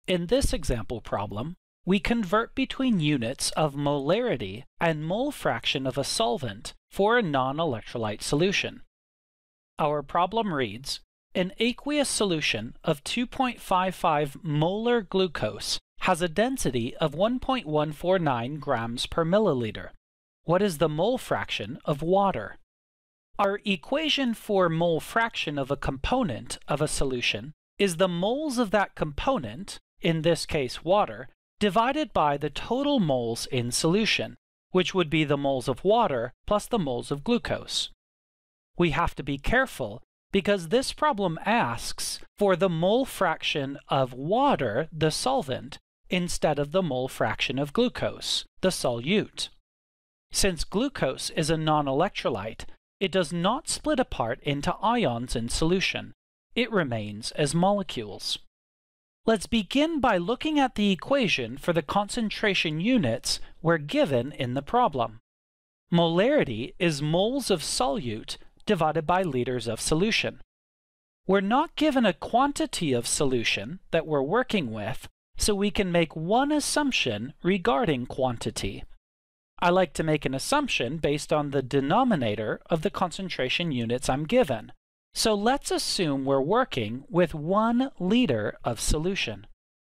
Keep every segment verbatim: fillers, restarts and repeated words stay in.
In this example problem, we convert between units of molarity and mole fraction of a solvent for a non-electrolyte solution. Our problem reads, an aqueous solution of two point five five molar glucose has a density of one point one four nine grams per milliliter. What is the mole fraction of water? Our equation for mole fraction of a component of a solution is the moles of that component, in this case water, divided by the total moles in solution, which would be the moles of water plus the moles of glucose. We have to be careful because this problem asks for the mole fraction of water, the solvent, instead of the mole fraction of glucose, the solute. Since glucose is a non-electrolyte, it does not split apart into ions in solution. It remains as molecules. Let's begin by looking at the equation for the concentration units we're given in the problem. Molarity is moles of solute divided by liters of solution. We're not given a quantity of solution that we're working with, so we can make one assumption regarding quantity. I like to make an assumption based on the denominator of the concentration units I'm given. So let's assume we're working with one liter of solution.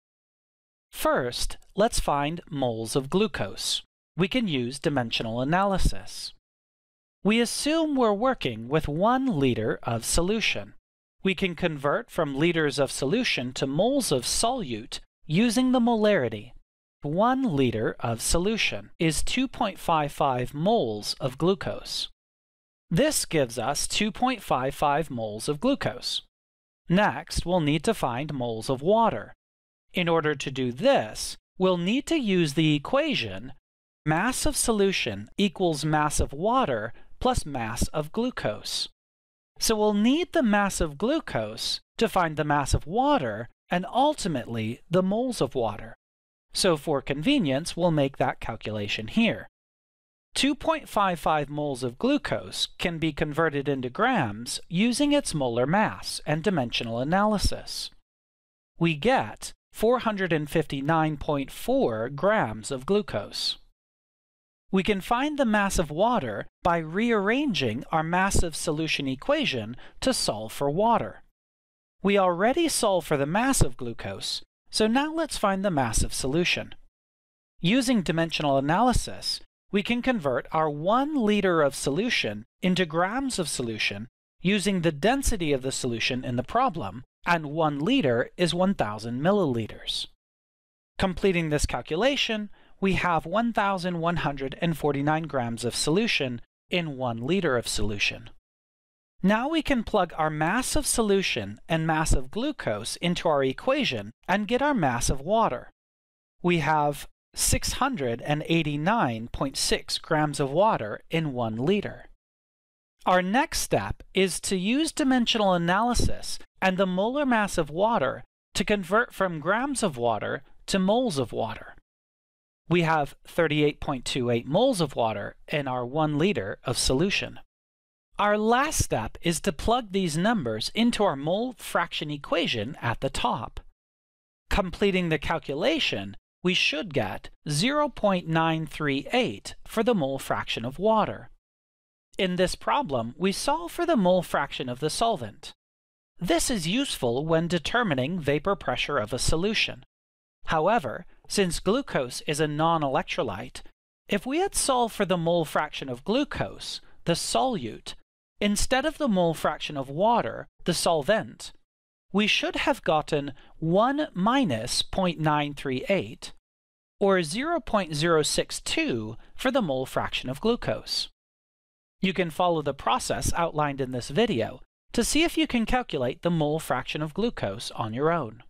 First, let's find moles of glucose. We can use dimensional analysis. We assume we're working with one liter of solution. We can convert from liters of solution to moles of solute using the molarity. One liter of solution is two point five five moles of glucose. This gives us two point five five moles of glucose. Next, we'll need to find moles of water. In order to do this, we'll need to use the equation mass of solution equals mass of water plus mass of glucose. So we'll need the mass of glucose to find the mass of water and ultimately the moles of water. So for convenience, we'll make that calculation here. two point five five moles of glucose can be converted into grams using its molar mass and dimensional analysis. We get four hundred fifty-nine point four grams of glucose. We can find the mass of water by rearranging our mass of solution equation to solve for water. We already solved for the mass of glucose, so now let's find the mass of solution. Using dimensional analysis, we can convert our one liter of solution into grams of solution using the density of the solution in the problem, and one liter is one thousand milliliters. Completing this calculation, we have one thousand one hundred forty-nine grams of solution in one liter of solution. Now we can plug our mass of solution and mass of glucose into our equation and get our mass of water. We have six hundred eighty-nine point six grams of water in one liter. Our next step is to use dimensional analysis and the molar mass of water to convert from grams of water to moles of water. We have thirty-eight point two eight moles of water in our one liter of solution. Our last step is to plug these numbers into our mole fraction equation at the top. Completing the calculation, we should get zero point nine three eight for the mole fraction of water. In this problem, we solve for the mole fraction of the solvent. This is useful when determining vapor pressure of a solution. However, since glucose is a non-electrolyte, if we had solved for the mole fraction of glucose, the solute, instead of the mole fraction of water, the solvent, we should have gotten one minus zero point nine three eight, or zero point zero six two for the mole fraction of glucose. You can follow the process outlined in this video to see if you can calculate the mole fraction of glucose on your own.